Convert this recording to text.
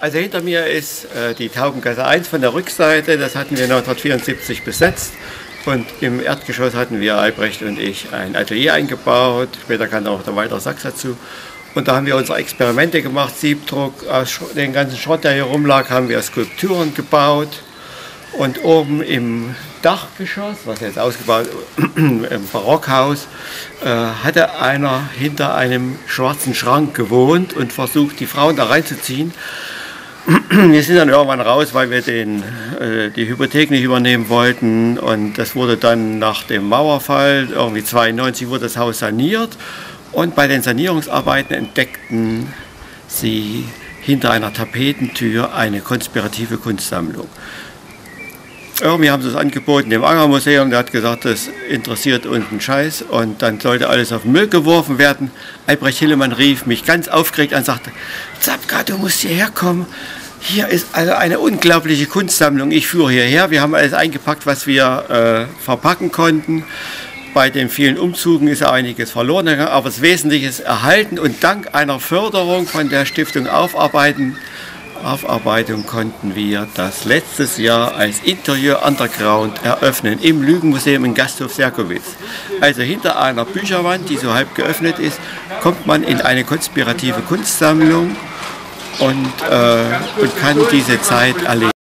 Also hinter mir ist die Taubengasse 1 von der Rückseite, das hatten wir 1974 besetzt und im Erdgeschoss hatten wir, Albrecht und ich, ein Atelier eingebaut, später kam auch der Walter Sachs dazu und da haben wir unsere Experimente gemacht, Siebdruck, aus den ganzen Schrott, der hier rumlag, haben wir Skulpturen gebaut und oben im Dachgeschoss, was jetzt ausgebaut im Barockhaus, hatte einer hinter einem schwarzen Schrank gewohnt und versucht, die Frauen da reinzuziehen. Wir sind dann irgendwann raus, weil wir die Hypothek nicht übernehmen wollten und das wurde dann nach dem Mauerfall, irgendwie 1992 wurde das Haus saniert und bei den Sanierungsarbeiten entdeckten sie hinter einer Tapetentür eine konspirative Kunstsammlung. Irgendwie haben sie es angeboten dem Angermuseum, der hat gesagt, das interessiert uns einen Scheiß und dann sollte alles auf den Müll geworfen werden. Albrecht Hillemann rief mich ganz aufgeregt an und sagte, Zapka, du musst hierher kommen, hier ist also eine unglaubliche Kunstsammlung, ich führe hierher, wir haben alles eingepackt, was wir verpacken konnten. Bei den vielen Umzügen ist einiges verloren gegangen, aber das Wesentliche ist erhalten und dank einer Förderung von der Stiftung Aufarbeitung konnten wir das letztes Jahr als Interieur Underground eröffnen im Lügenmuseum in Gasthof Serkowitz. Also hinter einer Bücherwand, die so halb geöffnet ist, kommt man in eine konspirative Kunstsammlung und kann diese Zeit erleben.